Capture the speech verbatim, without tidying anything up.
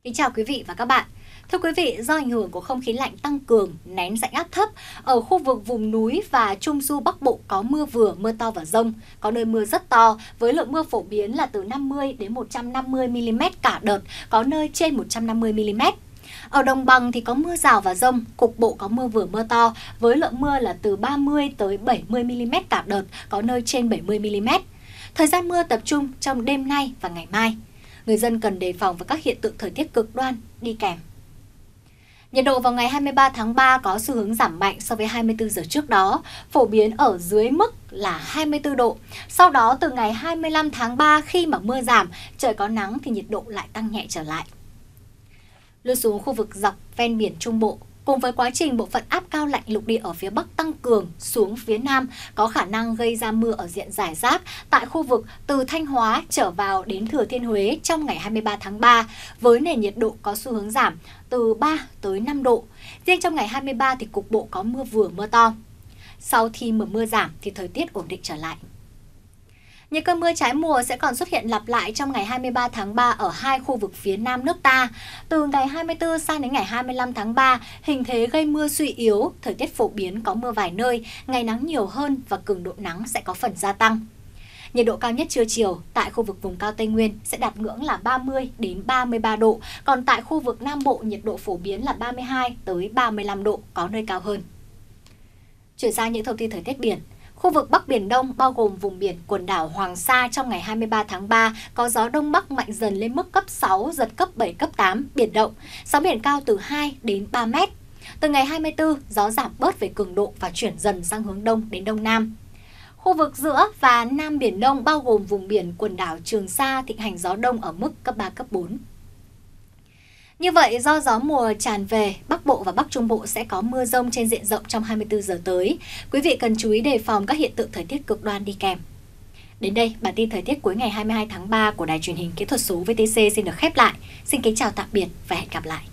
Kính chào quý vị và các bạn. Thưa quý vị, do ảnh hưởng của không khí lạnh tăng cường, nén rãnh áp thấp, ở khu vực vùng núi và Trung du Bắc Bộ có mưa vừa, mưa to và dông, có nơi mưa rất to với lượng mưa phổ biến là từ năm mươi đến một trăm năm mươi mi-li-mét cả đợt, có nơi trên một trăm năm mươi mi-li-mét. Ở đồng bằng thì có mưa rào và dông, cục bộ có mưa vừa mưa to với lượng mưa là từ ba mươi tới bảy mươi mi-li-mét cả đợt, có nơi trên bảy mươi mi-li-mét. Thời gian mưa tập trung trong đêm nay và ngày mai. Người dân cần đề phòng với các hiện tượng thời tiết cực đoan đi kèm. Nhiệt độ vào ngày hai mươi ba tháng ba có xu hướng giảm mạnh so với hai mươi tư giờ trước đó, phổ biến ở dưới mức là hai mươi tư độ. Sau đó từ ngày hai mươi lăm tháng ba khi mà mưa giảm, trời có nắng thì nhiệt độ lại tăng nhẹ trở lại. Lui xuống khu vực dọc ven biển Trung Bộ, cùng với quá trình bộ phận áp cao lạnh lục địa ở phía Bắc tăng cường xuống phía Nam có khả năng gây ra mưa ở diện rải rác tại khu vực từ Thanh Hóa trở vào đến Thừa Thiên Huế trong ngày hai mươi ba tháng ba, với nền nhiệt độ có xu hướng giảm từ ba tới năm độ. Riêng trong ngày hai mươi ba thì cục bộ có mưa vừa mưa to. Sau khi mà mưa giảm thì thời tiết ổn định trở lại. Những cơn mưa trái mùa sẽ còn xuất hiện lặp lại trong ngày hai mươi ba tháng ba ở hai khu vực phía Nam nước ta. Từ ngày hai mươi tư sang đến ngày hai mươi lăm tháng ba, hình thế gây mưa suy yếu, thời tiết phổ biến có mưa vài nơi, ngày nắng nhiều hơn và cường độ nắng sẽ có phần gia tăng. Nhiệt độ cao nhất trưa chiều tại khu vực vùng cao Tây Nguyên sẽ đạt ngưỡng là ba mươi đến ba mươi ba độ, còn tại khu vực Nam Bộ nhiệt độ phổ biến là ba mươi hai tới ba mươi lăm độ, có nơi cao hơn. Chuyển sang những thông tin thời tiết biển. Khu vực Bắc Biển Đông bao gồm vùng biển quần đảo Hoàng Sa trong ngày hai mươi ba tháng ba có gió Đông Bắc mạnh dần lên mức cấp sáu, giật cấp bảy, cấp tám, biển động. Sóng biển cao từ hai đến ba mét. Từ ngày hai mươi tư, gió giảm bớt về cường độ và chuyển dần sang hướng Đông đến Đông Nam. Khu vực giữa và Nam Biển Đông bao gồm vùng biển quần đảo Trường Sa thịnh hành gió Đông ở mức cấp ba, cấp bốn. Như vậy, do gió mùa tràn về, Bắc Bộ và Bắc Trung Bộ sẽ có mưa dông trên diện rộng trong hai mươi tư giờ tới. Quý vị cần chú ý đề phòng các hiện tượng thời tiết cực đoan đi kèm. Đến đây, bản tin thời tiết cuối ngày hai mươi hai tháng ba của Đài Truyền hình Kỹ thuật số vê tê xê xin được khép lại. Xin kính chào tạm biệt và hẹn gặp lại.